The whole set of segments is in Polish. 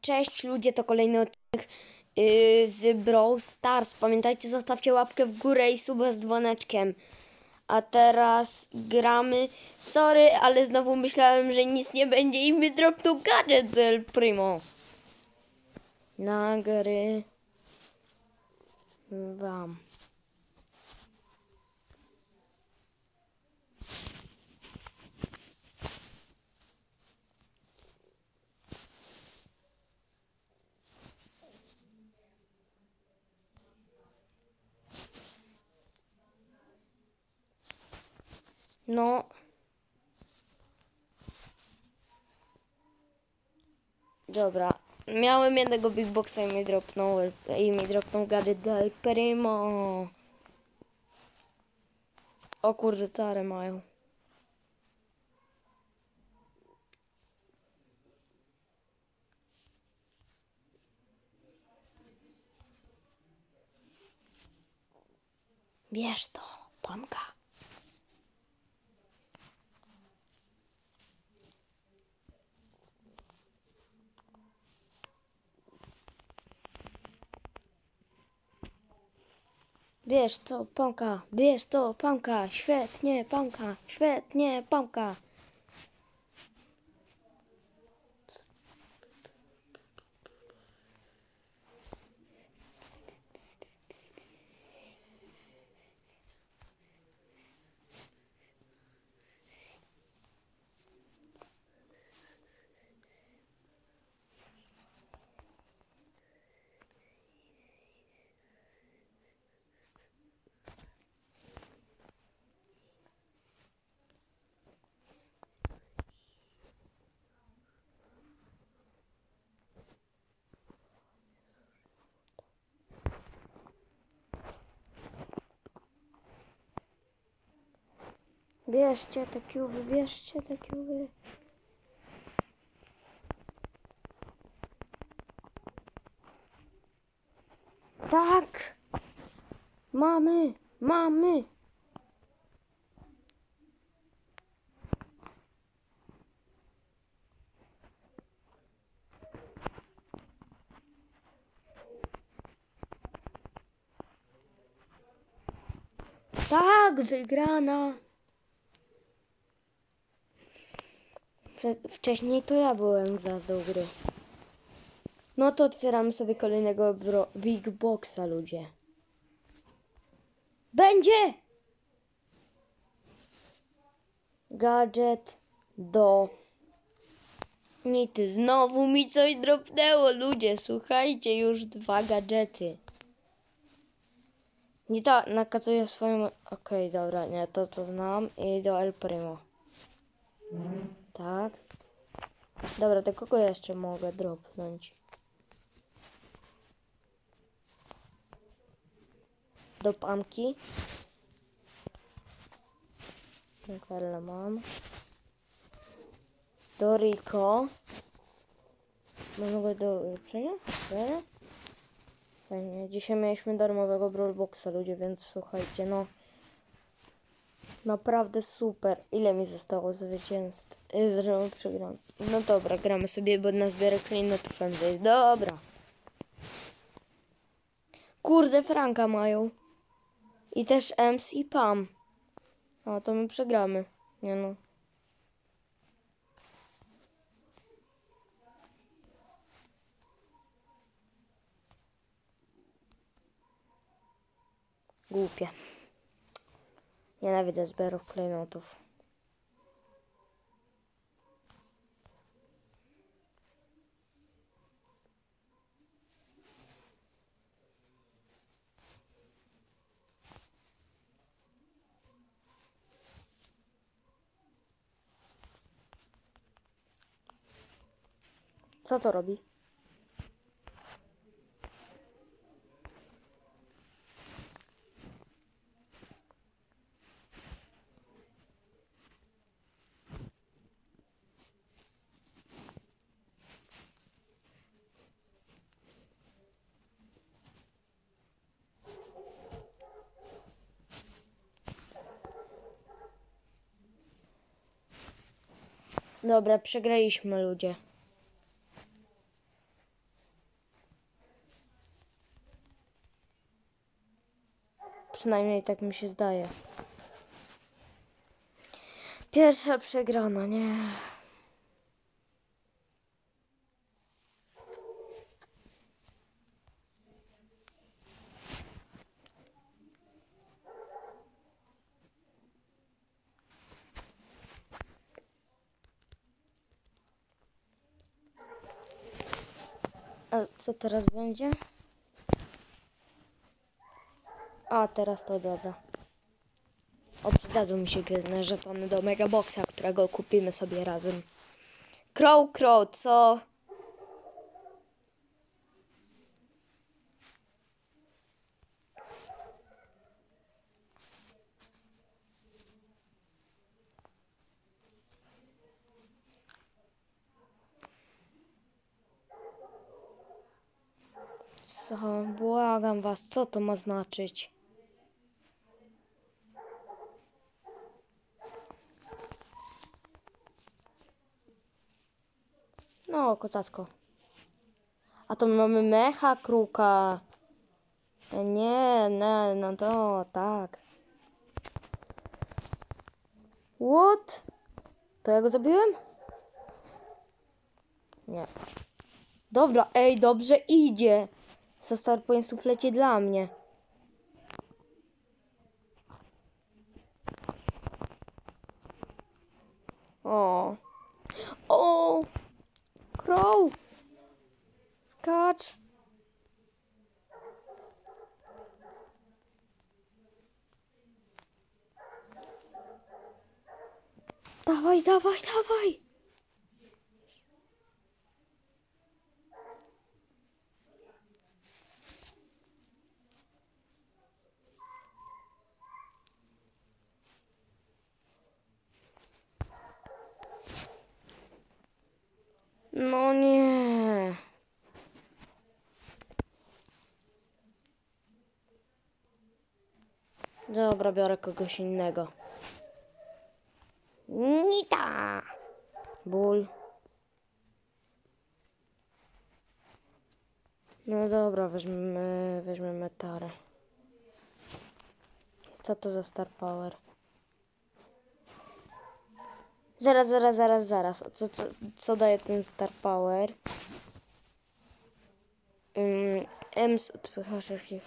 Cześć ludzie, to kolejny odcinek z Brawl Stars. Pamiętajcie, zostawcie łapkę w górę i suba z dzwoneczkiem. A teraz gramy. Sorry, ale znowu myślałem, że nic nie będzie i mi dropnął gadżet z El Primo. Nagrywam. No. Dobra. Miałem jednego Big Boxa i mi dropnął gadżet do El Primo. O kurde, tare mają. Bierz to, pamka. Bierz to, pamka, bierz to, pamka, świetnie, pamka, świetnie, pamka. Bierzcie te kuby, bierzcie te kuby. Tak! Mamy! Mamy! Tak! Wygrana! Wcześniej to ja byłem gwiazdą gry. No to otwieramy sobie kolejnego Big Boxa, ludzie. Będzie! Gadżet do Nity. Znowu mi coś dropnęło, ludzie. Słuchajcie, już 2 gadżety. Nita nakazuje swoją... Okej, dobra, nie, to znam. I do El Primo. Tak. Dobra, do kogo jeszcze mogę dropnąć? Do Pamki. Do Karla mam. Do Rico. Mamy go do ulepszenia? Fajnie. Dzisiaj mieliśmy darmowego Brawl Boxa, ludzie, więc słuchajcie, no. Naprawdę super. Ile mi zostało zwycięstw? Zresztą przegram. No dobra, gramy sobie, bo na zbiorę klejnotów jest. Dobra. Kurde, Franka mają. I też Ems i Pam. O, to my przegramy. Nie no. Głupie. Nienawidzę zbiorów klejnotów. Co to robi? Dobra, przegraliśmy, ludzie. Przynajmniej tak mi się zdaje. Pierwsza przegrana, nie? A co teraz będzie? A, teraz to dobra. O, przydadzą mi się gwiezdne żetony do Megaboxa, którego kupimy sobie razem. Crow, co? Co? Błagam was, co to ma znaczyć? No, kozacko. A to my mamy mecha kruka. Nie, no to tak. What? To ja go zabiłem? Nie. Dobra, ej, dobrze idzie. Za Star Pointsów leci dla mnie. O. O! Crow! Skacz! Dawaj, dawaj, dawaj! No nie. Dobra, biorę kogoś innego. Nita! Ból. No dobra, weźmiemy tarę. Co to za Star Power? Zaraz. Co daje ten Star Power? Ems odpycha wszystkich.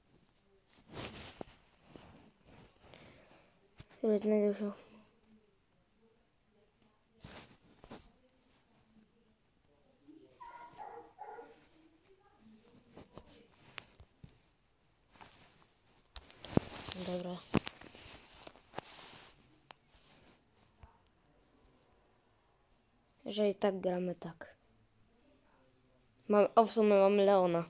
Który znajdą się. Dobra. Jeżeli tak gramy, tak. W sumie mamy Leona.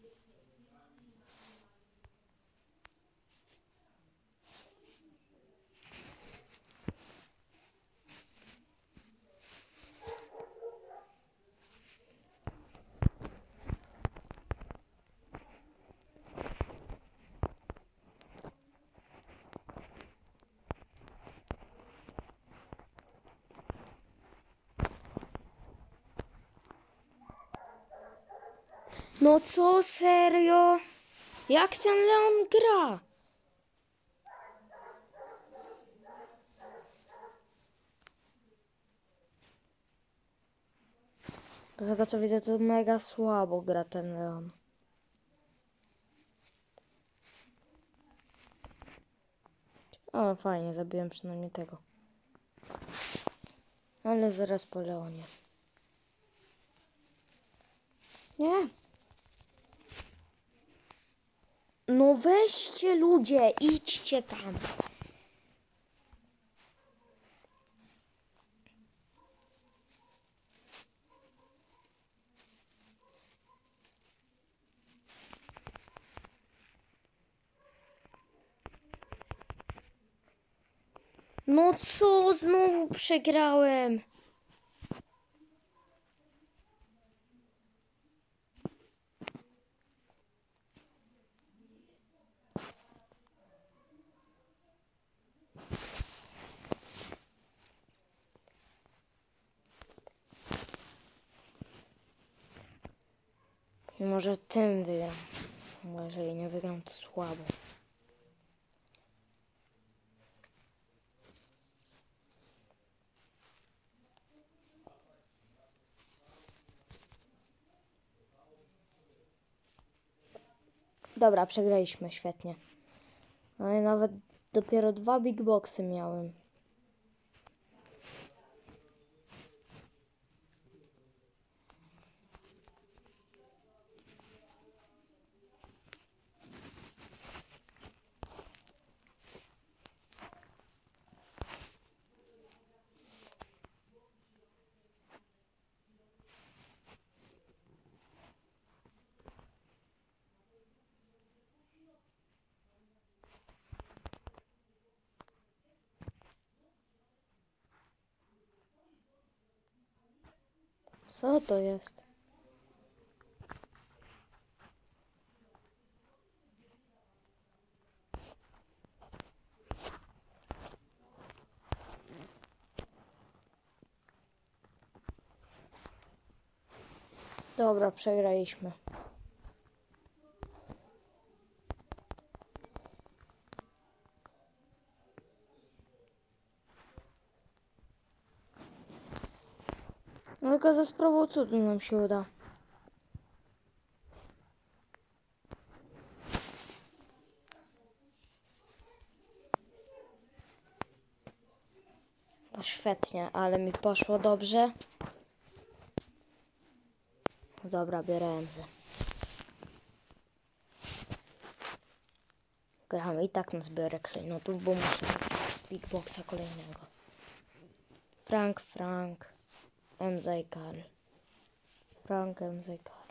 No co, serio? Jak ten Leon gra? Bo z tego co widzę, to mega słabo gra ten Leon. O, fajnie, zabiłem przynajmniej tego. Ale zaraz po Leonie. Nie. No weźcie ludzie, idźcie tam. No co, znowu przegrałem. Może tym wygram. Bo jeżeli nie wygram, to słabo. Dobra, przegraliśmy, świetnie. No i nawet dopiero 2 big boxy miałem. Co to jest? Dobra, przegraliśmy. No tylko za sprawą cudu nam się uda. No świetnie, ale mi poszło dobrze. Dobra, biorę ręce. Gramy i tak na zbiorę klejnotów, bo muszę big boxa kolejnego. Frank, MZ Karl. Frank, MZ Karl.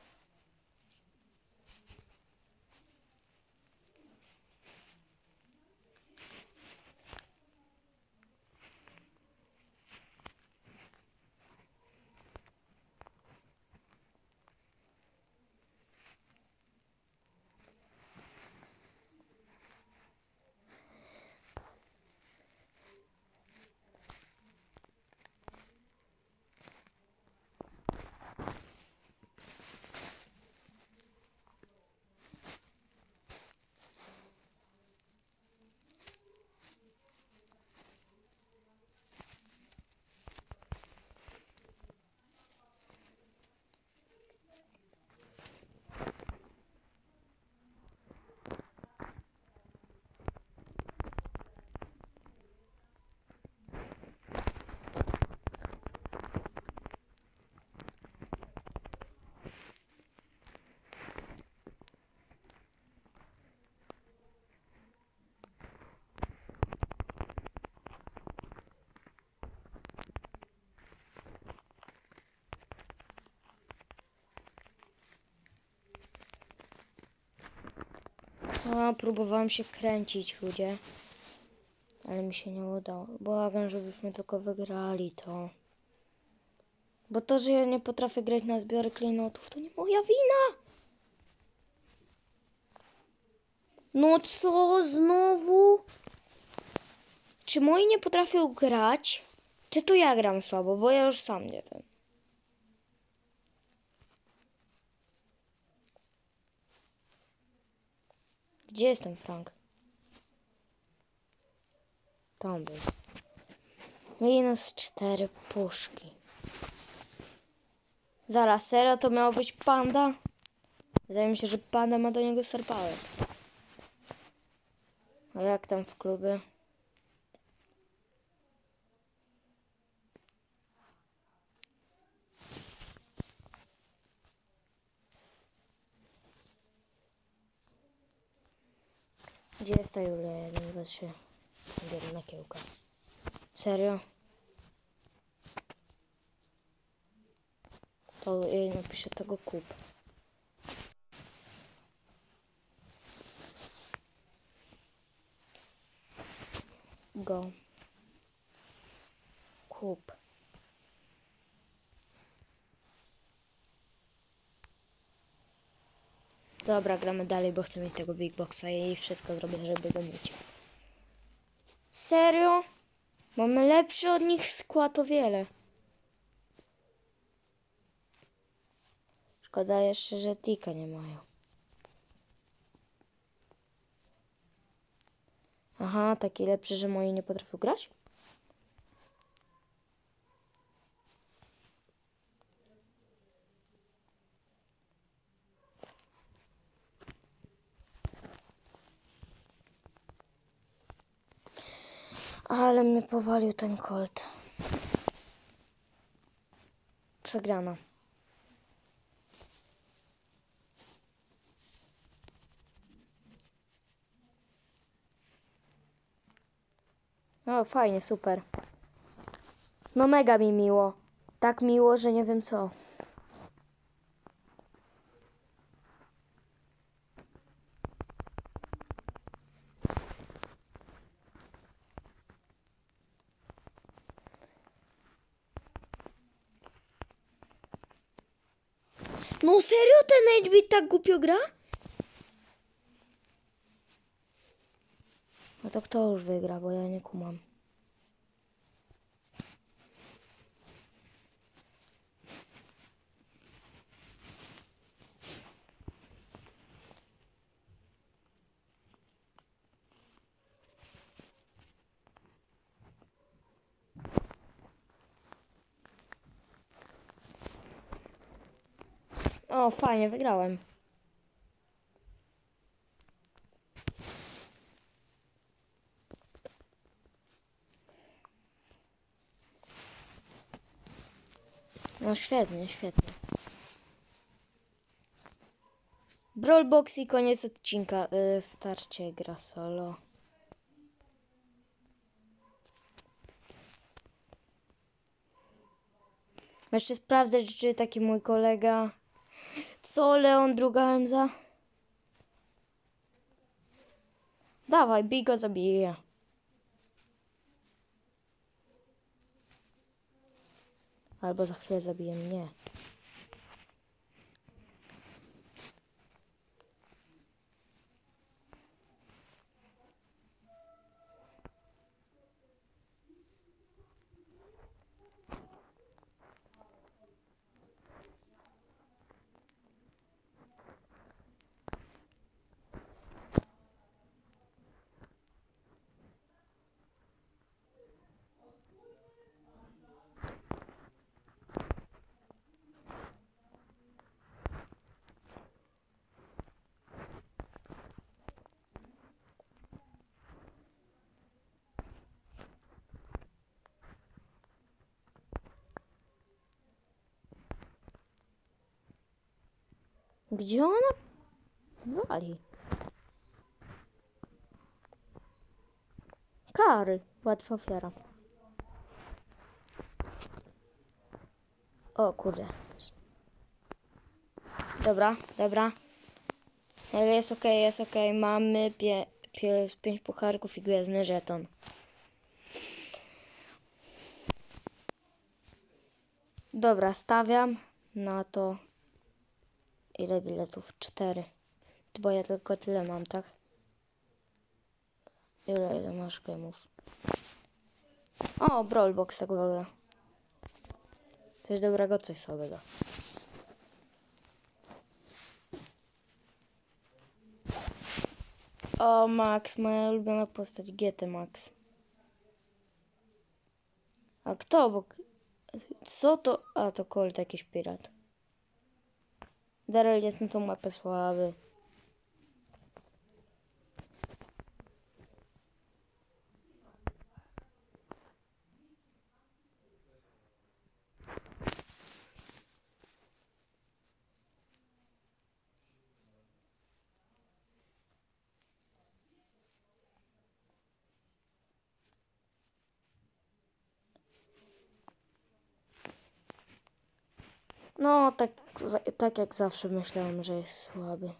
A, próbowałam się kręcić, ludzie. Ale mi się nie udało. Błagam, żebyśmy tylko wygrali to. Bo to, że ja nie potrafię grać na zbiory klejnotów, to nie moja wina. No co, znowu? Czy moi nie potrafią grać? Czy to ja gram słabo? Bo ja już sam nie wiem. Gdzie jest ten Frank? Tam był. Minus 4 puszki. Zaraz, serio to miało być panda? Wydaje mi się, że panda ma do niego star power. A jak tam w klubie? Gdzie jest ta Julia 1, 2, 3? Jedna kiełka. Serio? To jej napiszę tego kup. Go. Kup. Dobra, gramy dalej, bo chcę mieć tego big boxa i wszystko zrobię, żeby go mieć. Serio? Mamy lepszy od nich skład o wiele. Szkoda jeszcze, że tika nie mają. Aha, taki lepszy, że moi nie potrafią grać? Ale mnie powalił ten Colt. Przegrana. O, fajnie, super. No mega mi miło. Tak miło, że nie wiem co. No serio ten 8-bit tak głupio gra? No to kto już wygra, bo ja nie kumam. O, fajnie, wygrałem. No świetnie, świetnie. Brawlbox i koniec odcinka. Starcie gra solo. Jeszcze sprawdzać, czy taki mój kolega... Co, Leon, druga Emza? Dawaj, bij go, zabiję. Albo za chwilę zabije mnie. Gdzie ona wali? Karl, łatwa ofiara. O kurde. Dobra, dobra. Ale jest okej, jest okej. Mamy 5 pucharków i gwiezdny żeton. Dobra, stawiam na to. Ile biletów? 4. Bo ja tylko tyle mam, tak? Ile masz gemów? O, Brawlbox tak w ogóle. Coś dobrego, coś słabego. O, Max, moja ulubiona postać, GT Max. A kto obok? Co to? A, to Colt, jakiś pirat. Daryl jest na tą mapę słaby. No, tak jak zawsze myślałem, że jest słaby.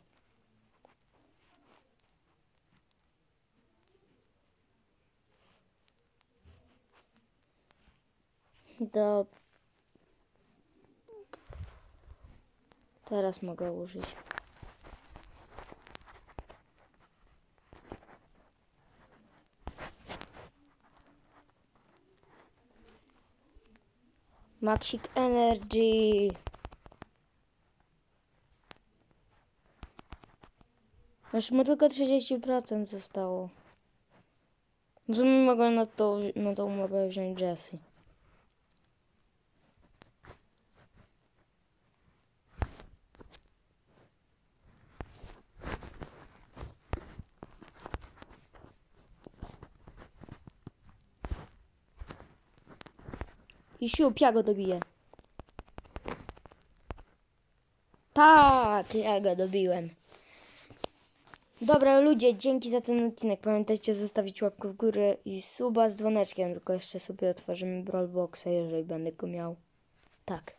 Teraz mogę użyć. Maxik Energy. Już mu tylko 30% zostało. W sumie mogę na tą mapę wziąć Jessie. I siup, ja go dobiję. Tak, ja go dobiłem. Dobra ludzie, dzięki za ten odcinek. Pamiętajcie zostawić łapkę w górę i suba z dzwoneczkiem. Tylko jeszcze sobie otworzymy Brawlboxa, jeżeli będę go miał. Tak.